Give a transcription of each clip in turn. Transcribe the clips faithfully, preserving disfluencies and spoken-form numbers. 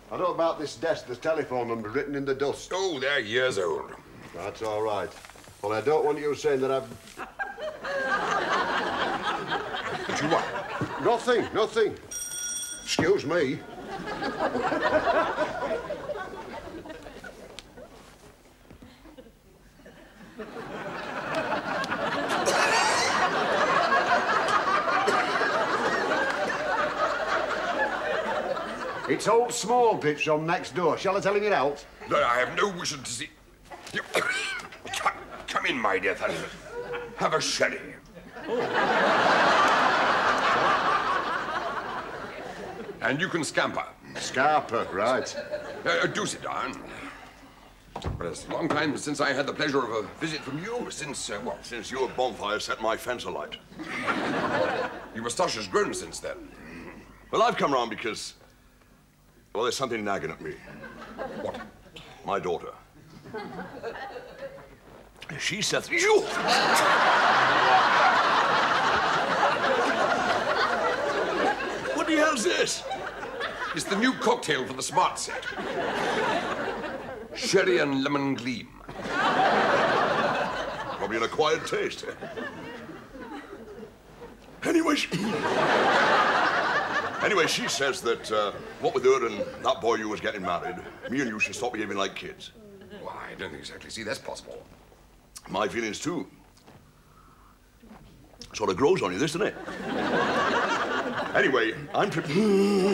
I don't know about this desk. There's telephone number written in the dust. Oh, they're years old. That's all right. Well, I don't want you saying that I've... But you what? Nothing, nothing. Excuse me. It's old small bits from next door. Shall I tell him it out? No, I have no wish to see... You... Come, come in, my dear fellow. Have a sherry. And you can scamper. Scamper, right. Uh, do sit down. But it's a long time since I had the pleasure of a visit from you. Since, uh, what? Since your bonfire set my fence alight. Your moustache has grown since then. Well, I've come round because... Well, there's something nagging at me. What? My daughter. She says... You! What the hell's this? It's the new cocktail for the smart set. Sherry and lemon gleam. Probably an acquired taste. Anyway, she... Anyway, she says that, uh, what with her and that boy you was getting married, me and you should stop behaving like kids. Well, I don't exactly see that's possible. My feelings, too. Sort of grows on you, this, doesn't it? Anyway, I'm prepared...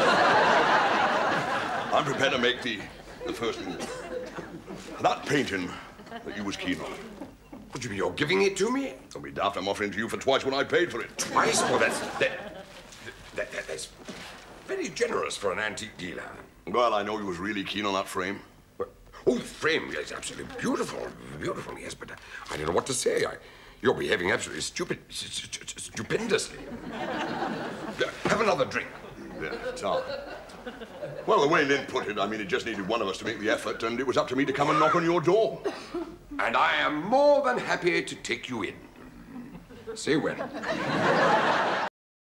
I'm prepared to make the, the first move. That painting that you was keen on. What do you mean, you're giving it to me? Don't be daft, I'm offering it to you for twice what I paid for it. Twice? Well, that's... That, that, that, that's very generous for an antique dealer. Well, I know you was really keen on that frame. But, oh, frame, yes, absolutely beautiful. Beautiful, yes, but uh, I don't know what to say. I, you're behaving absolutely stupid, stupendously. Have another drink. Yeah, Tom. Well, the way Lynn put it, I mean, it just needed one of us to make the effort, and it was up to me to come and knock on your door. And I am more than happy to take you in. Say when.